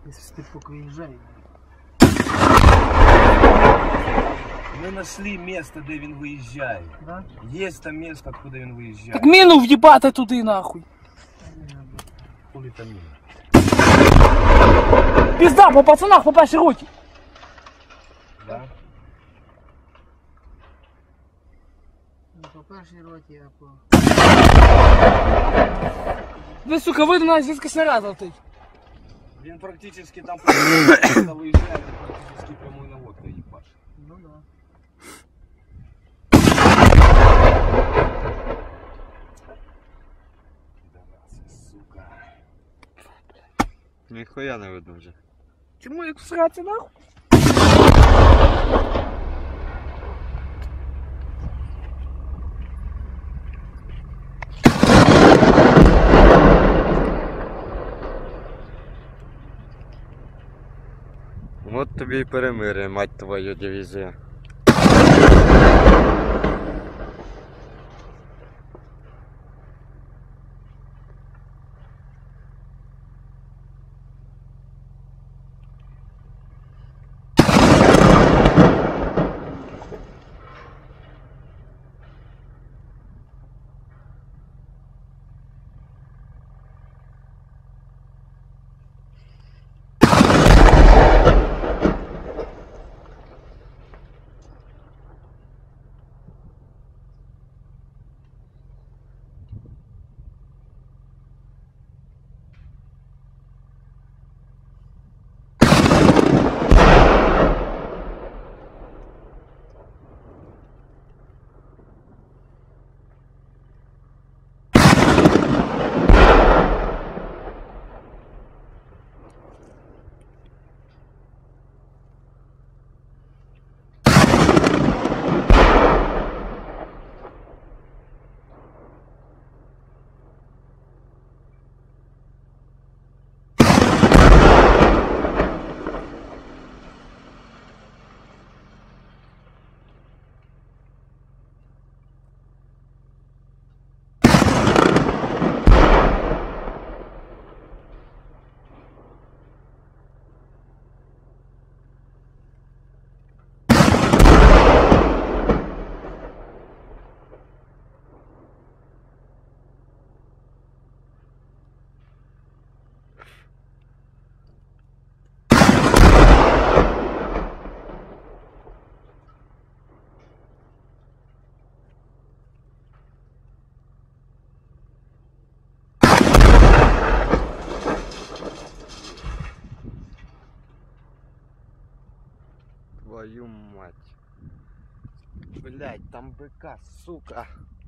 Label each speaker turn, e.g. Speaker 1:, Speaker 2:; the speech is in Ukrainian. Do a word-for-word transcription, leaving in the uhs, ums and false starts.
Speaker 1: Если ты только уезжай.
Speaker 2: Ми знайшли місце, де він виїжджає.
Speaker 1: Да?
Speaker 2: Є там місце, откуда він виїжджає.
Speaker 3: Так міну в'їбати туди нахуй.
Speaker 2: Хули там міна?
Speaker 3: Пізда, по пацанах, по першій роті.
Speaker 2: Да?
Speaker 1: Ну, по першій роті я по...
Speaker 3: Ви, сука, видно, навіть звідки снаряд летить.
Speaker 2: Він практично там виїжджає, він практично прямою наводкою їбаш.
Speaker 1: Ну да.
Speaker 2: Сука.
Speaker 4: Ніхуя не видно вже.
Speaker 3: Чому як всраться нахуй?
Speaker 4: От тобі і перемир'я, мать твою, дивізія. Твою мать. Блять, там быка, сука.